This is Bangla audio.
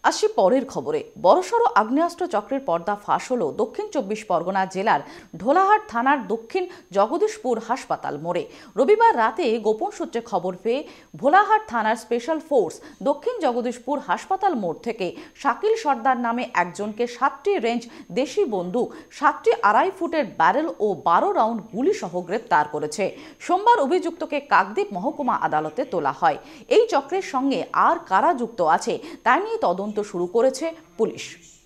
আসি পরের খবরে। বড়সড় আগ্নেয়াস্ত্র চক্রের পর্দা ফাঁস হল দক্ষিণ 24 পরগনা জেলার ঢোলাহাট থানার দক্ষিণ জগদীশপুর হাসপাতাল মোড়ে। রবিবার রাতে গোপন সূত্রে খবর পেয়ে ভোলাহাট থানার স্পেশাল ফোর্স দক্ষিণ জগদীশপুর হাসপাতাল মোড় থেকে শাকিল সর্দার নামে একজনকে 7টি রেঞ্জ দেশি বন্দুক, 7টি 2.5 ফুটের ব্যারেল ও 12 রাউন্ড গুলি সহ গ্রেপ্তার করেছে। সোমবার অভিযুক্তকে কাকদ্বীপ মহকুমা আদালতে তোলা হয়। এই চক্রের সঙ্গে আর কারা যুক্ত আছে তা নিয়ে তদন্ত শুরু করেছে পুলিশ।